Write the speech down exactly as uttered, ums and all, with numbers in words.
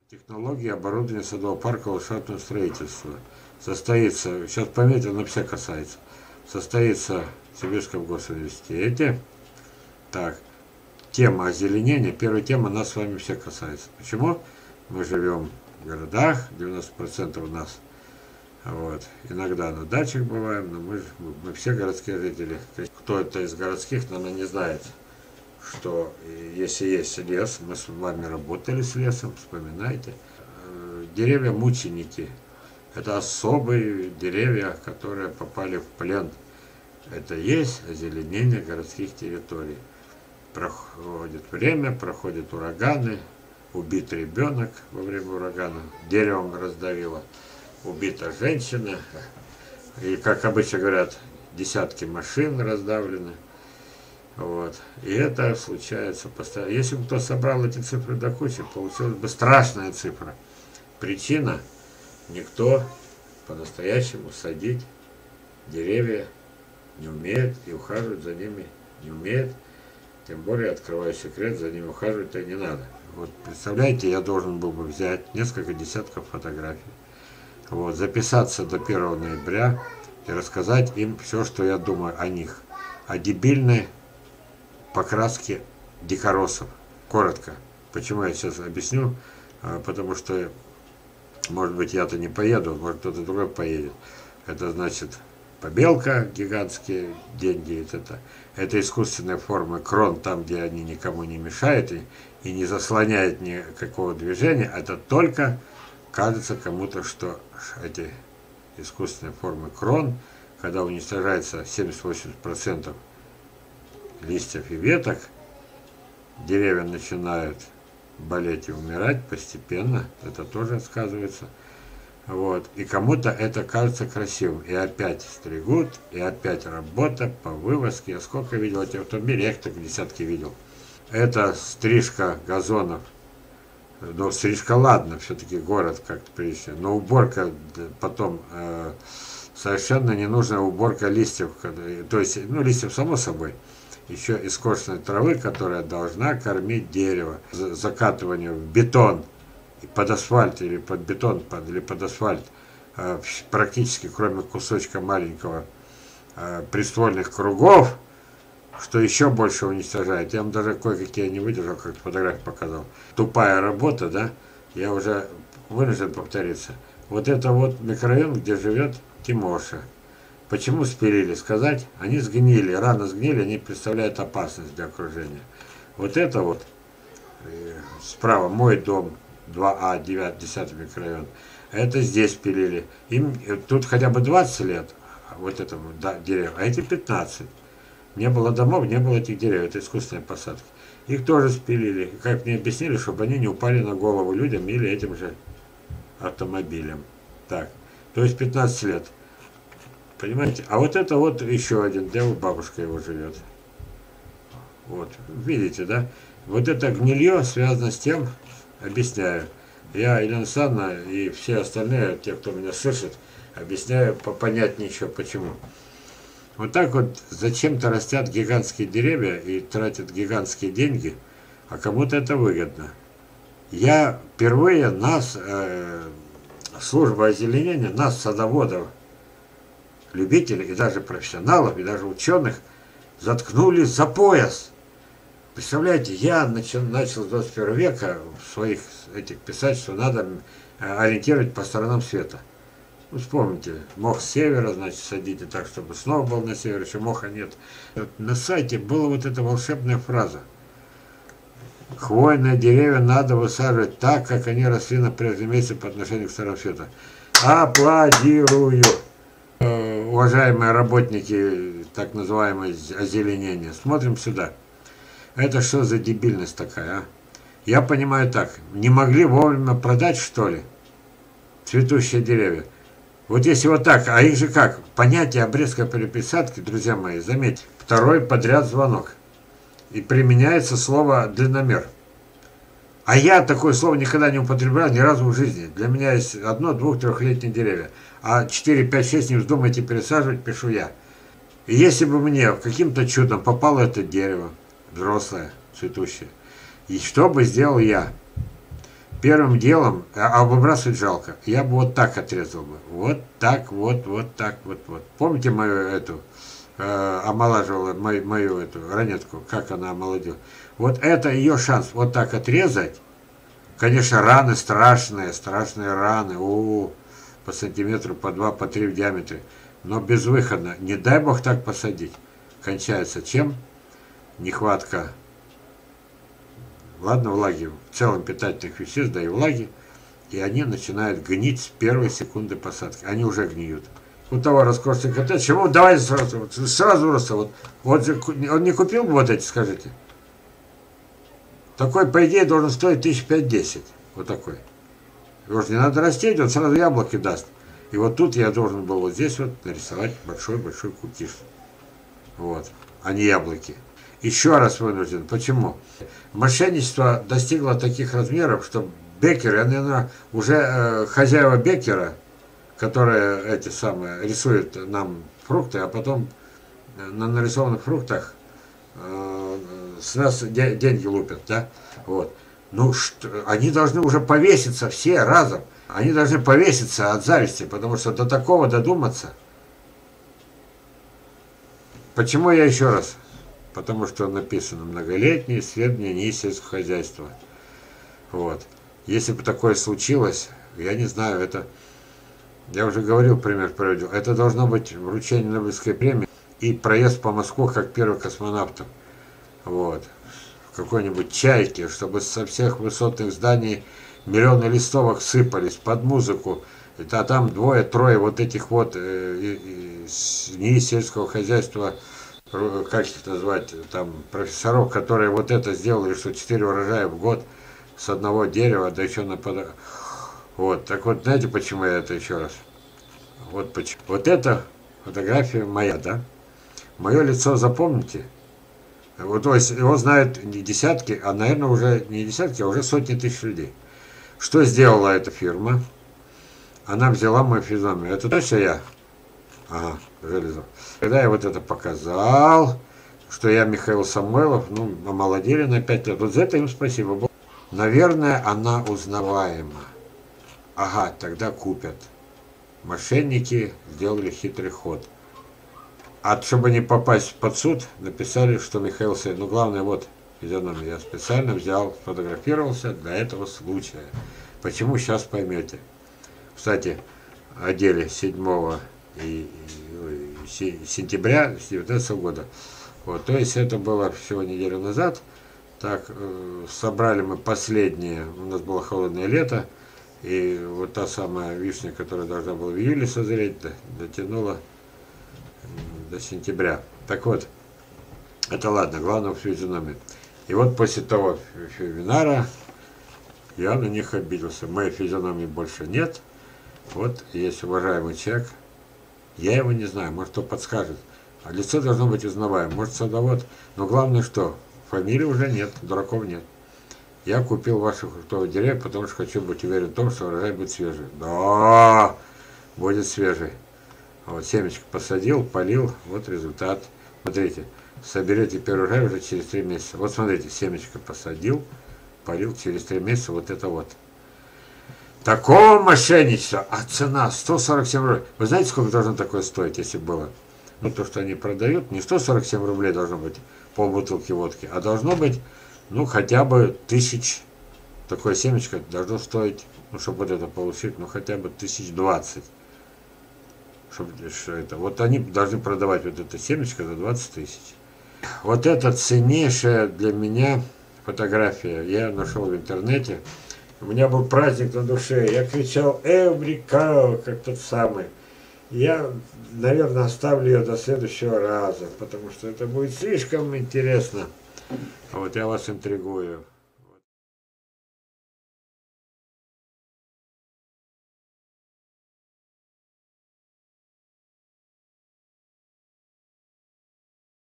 Технология оборудования садового парка ландшафтного строительства состоится, сейчас пометил, но все касается, состоится в Сибирском госуниверситете. Так, тема озеленения, первая тема нас с вами все касается. Почему? Мы живем в городах, девяносто процентов у нас, вот, иногда на дачах бываем, но мы, мы все городские жители. Кто это из городских, наверное, не знает, что если есть лес, мы с вами работали с лесом, вспоминайте. Деревья мученики. Это особые деревья, которые попали в плен. Это есть озеленение городских территорий. Проходит время, проходят ураганы, убит ребенок во время урагана, деревом раздавило, убита женщина. И, как обычно говорят, десятки машин раздавлены. Вот. И это случается постоянно. Если бы кто собрал эти цифры до кучи, получилась бы страшная цифра. Причина: никто по-настоящему садить деревья не умеет и ухаживать за ними не умеет. Тем более, открываю секрет, за ними ухаживать-то не надо. Вот представляете, я должен был бы взять несколько десятков фотографий, вот, записаться до первого ноября и рассказать им все, что я думаю о них. О дебильной покраске дикоросов. Коротко. Почему я сейчас объясню? Потому что, может быть, я-то не поеду, может, кто-то другой поедет. Это значит побелка, гигантские деньги. Это, это искусственные формы крон, там, где они никому не мешают и, и не заслоняют никакого движения. Это только кажется кому-то, что эти искусственные формы крон, когда уничтожается семьдесят-восемьдесят процентов листьев и веток, деревья начинают болеть и умирать постепенно, это тоже сказывается. Вот. И кому-то это кажется красивым. И опять стригут, и опять работа по вывозке. Я сколько видел этих автомобилей, я их так десятки видел. Это стрижка газонов. Ну, стрижка, ладно, все-таки город как-то прилично. Но уборка потом э, совершенно ненужная уборка листьев. То есть, ну, листьев само собой. Еще и скошенной травы, которая должна кормить дерево. Закатывание в бетон, под асфальт или под бетон, под, или под асфальт, э, практически кроме кусочка маленького э, приствольных кругов, что еще больше уничтожает. Я вам даже кое-какие не выдержал, как фотографию показал. Тупая работа, да, я уже вынужден повториться. Вот это вот микрорайон, где живет Тимоша. Почему спилили? Сказать, они сгнили, рано сгнили, они представляют опасность для окружения. Вот это вот, э, справа мой дом, два А, девятый, десятый микрорайон, это здесь пилили. Им тут хотя бы двадцать лет, вот это да, дерево, а эти пятнадцать. Не было домов, не было этих деревьев, это искусственные посадки. Их тоже спилили. Как мне объяснили, чтобы они не упали на голову людям или этим же автомобилям. Так, то есть пятнадцать лет. Понимаете? А вот это вот еще один, где бабушка его живет. Вот, видите, да? Вот это гнилье связано с тем, объясняю. Я, Елена Александровна, и все остальные, те, кто меня слышит, объясняю попонятнее еще почему. Вот так вот зачем-то растят гигантские деревья и тратят гигантские деньги, а кому-то это выгодно. Я впервые нас, э, служба озеленения, нас, садоводов, любителей и даже профессионалов, и даже ученых, заткнули за пояс. Представляете, я начал, начал с двадцать первого века в своих этих писать, что надо ориентировать по сторонам света. Ну, вспомните, мох с севера, значит, садите так, чтобы снова был на север, еще моха нет. На сайте была вот эта волшебная фраза. Хвойные деревья надо высаживать так, как они росли на прежнем месте по отношению к сторонам света. Аплодирую! Уважаемые работники так называемого озеленения, смотрим сюда. Это что за дебильность такая, а? Я понимаю так, не могли вовремя продать, что ли, цветущие деревья? Вот если вот так, а их же как? Понятие обрезка переписатки, друзья мои, заметьте, второй подряд звонок. И применяется слово длинномер. А я такое слово никогда не употреблял ни разу в жизни. Для меня есть одно, двух, трехлетние деревья. А четыре, пять, шесть не вздумайте пересаживать, пишу я. И если бы мне каким-то чудом попало это дерево, взрослое, цветущее, и что бы сделал я? Первым делом, а, а выбрасывать жалко, я бы вот так отрезал бы. Вот так, вот, вот так, вот, вот. Помните мою эту, э, омолаживала мою, мою эту ранетку, как она омолодила? Вот это ее шанс, вот так отрезать. Конечно, раны страшные, страшные раны, у, по сантиметру, по два, по три в диаметре. Но безвыходно. Не дай бог так посадить. Кончается чем? Нехватка, ладно, влаги, в целом питательных веществ, да и влаги. И они начинают гнить с первой секунды посадки. Они уже гниют. У того роскошный коттедж, чему давайте сразу, сразу просто, вот, вот он не купил бы вот эти, скажите? Такой, по идее, должен стоить тысяч пять-десять. Вот такой. Его же не надо растить, он сразу яблоки даст. И вот тут я должен был вот здесь вот нарисовать большой-большой кукиш. Вот. А не яблоки. Еще раз вынужден. Почему? Мошенничество достигло таких размеров, что Беккеры, наверное, уже э, хозяева Беккера, которые эти самые рисуют нам фрукты, а потом на нарисованных фруктах э, с нас де деньги лупят, да? Вот. Ну, что, они должны уже повеситься все разом. Они должны повеситься от зависти, потому что до такого додуматься. Почему я еще раз? Потому что написано многолетние исследования НИИ сельского хозяйства. Вот. Если бы такое случилось, я не знаю, это, я уже говорил, пример приводил, это должно быть вручение Нобелевской премии и проезд по Москве как первый космонавтом. Вот. В какой-нибудь чайке, чтобы со всех высотных зданий миллионы листовок сыпались под музыку. А там двое-трое вот этих вот э, НИИ сельского хозяйства, как их назвать, там, профессоров, которые вот это сделали, что четыре урожая в год с одного дерева, да еще на под... Вот, так вот, знаете, почему я это еще раз? Вот почему. Вот эта фотография моя, да? Мое лицо запомните. Вот, то есть его знают не десятки, а, наверное, уже не десятки, а уже сотни тысяч людей. Что сделала эта фирма? Она взяла мою физиономию. Это точно я? Ага, железо. Когда я вот это показал, что я Михаил Самойлов, ну, омолодели на пять лет. Вот за это им спасибо. Наверное, она узнаваема. Ага, тогда купят. Мошенники сделали хитрый ход. А чтобы не попасть под суд, написали, что Михаил Самойлов. Ну, главное, вот физиономию я специально взял, сфотографировался для этого случая. Почему, сейчас поймете. Кстати, одели седьмого и, и, и, сентября две тысячи девятнадцатого года. Вот, то есть это было всего неделю назад. Так, э, собрали мы последнее, у нас было холодное лето, и вот та самая вишня, которая должна была в июле созреть, дотянула до сентября. Так вот, это ладно, главное в физиономии. И вот после того вебинара я на них обиделся. Моей физиономии больше нет. Вот есть уважаемый человек. Я его не знаю, может, кто подскажет. А лицо должно быть узнаваемым. Может, садовод. Но главное, что фамилии уже нет, дураков нет. Я купил ваши фруктовые деревья, потому что хочу быть уверен в том, что урожай будет свежий. Да, будет свежий. Вот семечко посадил, полил, вот результат. Смотрите, соберете первый урожай уже через три месяца. Вот смотрите, семечко посадил, полил через три месяца, вот это вот. Такого мошенничества, а цена сто сорок семь рублей. Вы знаете, сколько должно такое стоить, если было? Ну, то, что они продают, не сто сорок семь рублей должно быть полбутылки водки, а должно быть, ну, хотя бы тысяч, такое семечко должно стоить, ну, чтобы вот это получить, ну, хотя бы тысяч двадцать. Чтобы, что это, вот они должны продавать вот это семечко за двадцать тысяч. Вот это ценнейшая для меня фотография, я нашел в интернете. У меня был праздник на душе, я кричал «Эврика!», как тот самый. Я, наверное, оставлю ее до следующего раза, потому что это будет слишком интересно. Вот я вас интригую.